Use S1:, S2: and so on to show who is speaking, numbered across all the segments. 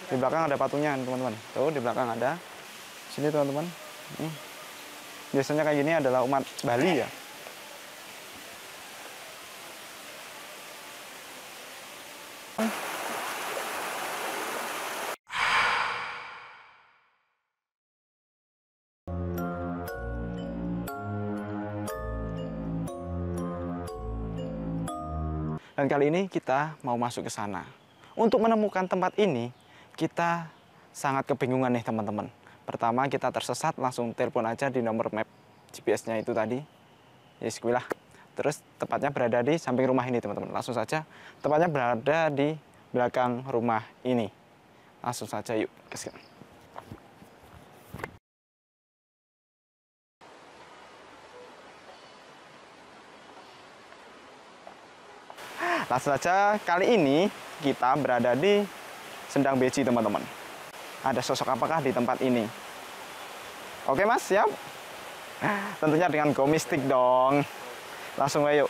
S1: Di belakang ada patungnya teman-teman. Tuh di belakang ada. Sini teman-teman. Biasanya kayak gini adalah umat Bali ya. Dan kali ini kita mau masuk ke sana. Untuk menemukan tempat ini, kita sangat kebingungan nih teman-teman. Pertama kita tersesat, langsung telepon aja di nomor map GPS-nya itu tadi. Yes, lah. Terus tepatnya berada di samping rumah ini teman-teman. Langsung saja, tepatnya berada di belakang rumah ini. Langsung saja yuk ke sini. Langsung saja, kali ini kita berada di Sendang Beji teman-teman. Ada sosok apakah di tempat ini? Oke mas, siap? Tentunya dengan go mistik dong. Langsung ayo.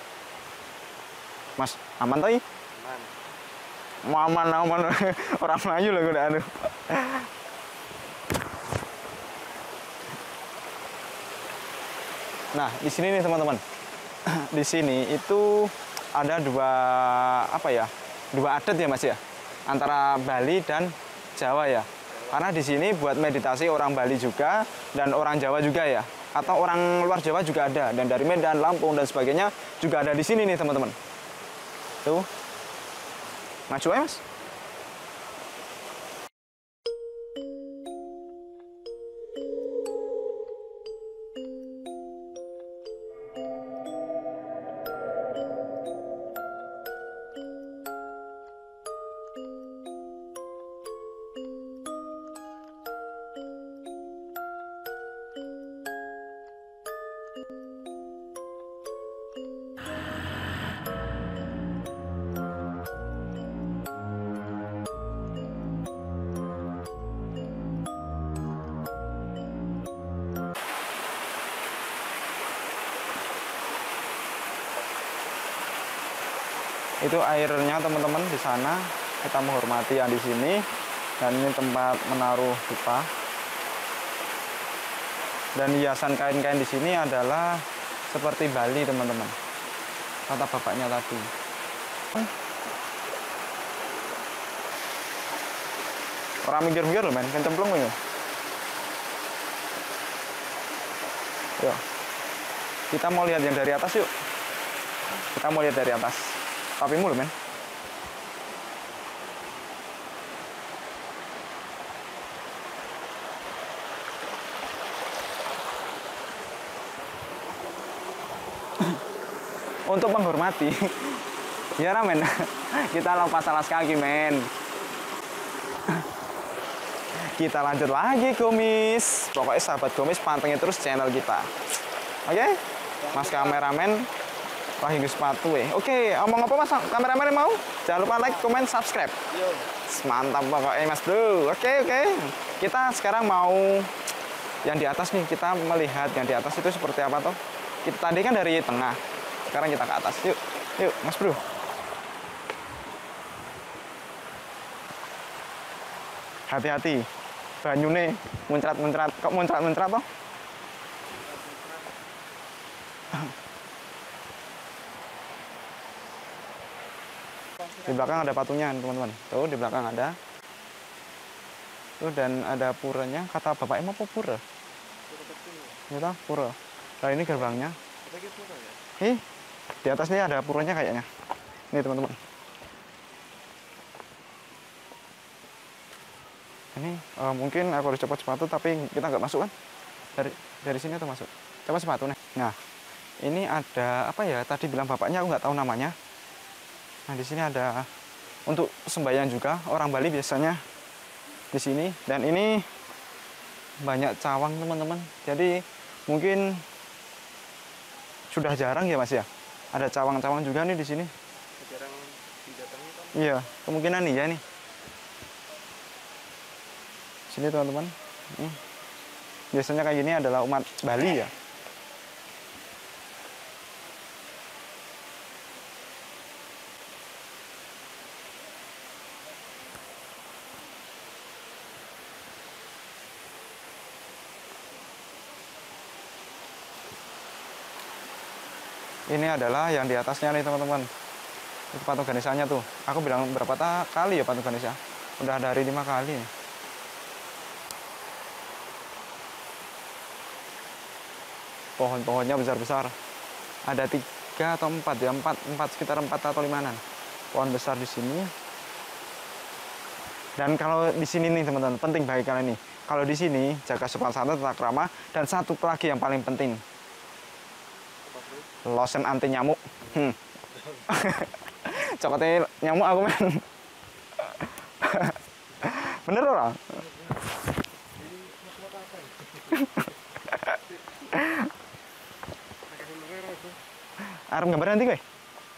S1: Mas, aman toh? Aman. Aman. Orang Melayu loh udah anu. Nah, di sini nih teman-teman. Di sini itu ada dua adat ya mas ya, antara Bali dan Jawa ya. Karena di sini buat meditasi orang Bali juga dan orang Jawa juga ya, atau orang luar Jawa juga ada, dan dari Medan, Lampung dan sebagainya juga ada di sini nih teman-teman. Tuh, maju ya mas. Itu airnya teman-teman di sana, kita menghormati yang di sini, dan ini tempat menaruh pipa. Dan hiasan kain-kain di sini adalah seperti Bali teman-teman, kata bapaknya tadi. Orang minggir-minggir loh men, kan cemplung ya. Yuk, kita mau lihat yang dari atas yuk. Kita mau lihat dari atas. Tapi mulu men. Untuk menghormati. Ya men. Kita lepas alas kaki men. Kita lanjut lagi Gomis. Pokoknya sahabat Gomis pantengin terus channel kita. Oke? Mas kameramen pakai sepatu Oke, omong apa mas kameramen mau? Jangan lupa like, comment, subscribe. Mantap pokoknya mas bro. Oke. Kita sekarang mau yang di atas nih. Kita melihat yang di atas itu seperti apa toh. Kita tadi kan dari tengah, sekarang kita ke atas. Yuk mas bro. Hati-hati, banyune muncrat-muncrat. Kok muncrat-muncrat toh? Di belakang ada patungnya teman-teman. Tuh di belakang ada. Tuh dan ada puranya. Kata bapaknya apa pura? Pura. Pura. Nah ini gerbangnya. Di atasnya ada puranya kayaknya. Ini teman-teman. Ini mungkin aku harus copot sepatu tapi kita nggak masuk kan? Dari sini atau masuk? Coba sepatu nih. Nah ini ada apa ya? Tadi bilang bapaknya aku nggak tahu namanya. Nah di sini ada untuk sembahyang juga, orang Bali biasanya di sini. Dan ini banyak cawang teman-teman. Jadi mungkin sudah jarang ya mas ya. Ada cawang-cawang juga nih di sini. Jarang didatangi kan? Iya, kemungkinan iya nih. Sini teman-teman. Biasanya kayak gini adalah umat Bali ya. Ini adalah yang di atasnya nih teman-teman. Itu patung Ganesanya tuh. Aku bilang berapa kali ya patung Ganesha? Udah dari 5 kali. Pohon-pohonnya besar-besar. Ada 3 atau 4 ya, 4 sekitar 4 atau 5-an. Pohon besar di sini. Dan kalau di sini nih teman-teman, penting bagi kalian nih. Kalau di sini jaga sopan santun, tata krama, dan satu lagi yang paling penting. Lotion anti nyamuk. Cokotnya nyamuk aku men. Bener orang? Arep gambar nanti gue?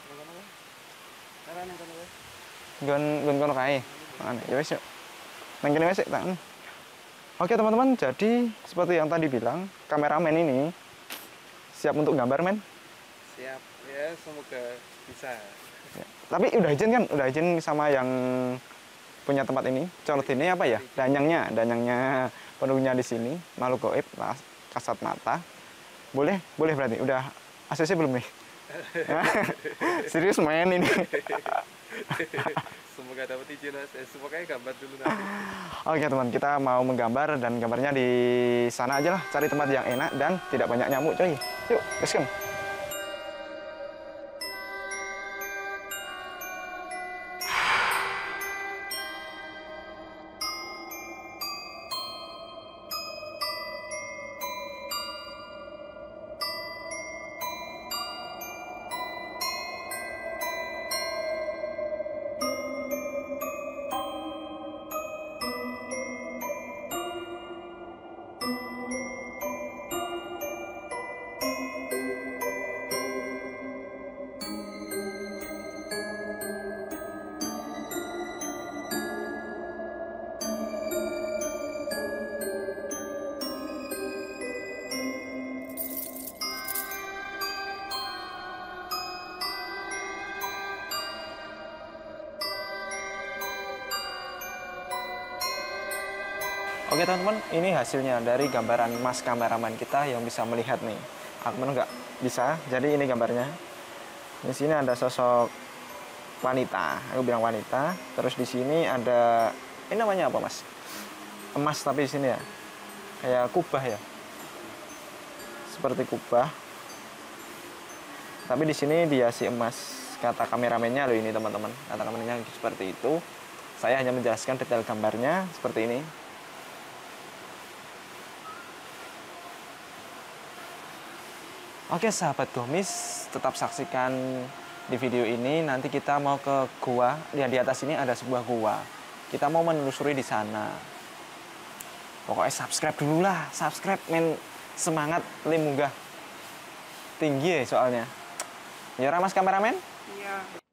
S1: Gon kono kae. Ya wis yuk. Nang kene wis tak. Oke teman-teman, jadi seperti yang tadi bilang, kameramen ini siap untuk gambar men?
S2: Siap, ya semoga bisa.
S1: Ya. Tapi udah izin kan? Udah izin sama yang punya tempat ini. Colot ini apa ya? Danyangnya penuhnya di sini, makhluk gaib, kasat mata. Boleh berarti. Udah ACC belum nih? Serius main ini.
S2: Semoga dapat izin, semoga gambar dulu nanti.
S1: Oke teman, kita mau menggambar dan gambarnya di sana aja lah. Cari tempat yang enak dan tidak banyak nyamuk coy. Yuk, let's go. Oke teman-teman, ini hasilnya dari gambaran mas kameraman kita yang bisa melihat nih. Aku nggak bisa, jadi ini gambarnya. Di sini ada sosok wanita, aku bilang wanita. Terus di sini ada, ini namanya apa mas? Emas tapi di sini ya, kayak kubah ya, seperti kubah. Tapi di sini dihiasi emas. Kata kameramennya loh ini teman-teman. Kata kameramennya seperti itu. Saya hanya menjelaskan detail gambarnya seperti ini. Oke sahabat Gomis, tetap saksikan di video ini. Nanti kita mau ke gua. Yang di atas ini ada sebuah gua. Kita mau menelusuri di sana. Pokoknya subscribe dulu lah. Subscribe men, semangat munggah tinggi ya soalnya. Ya mas kameramen?
S2: Iya.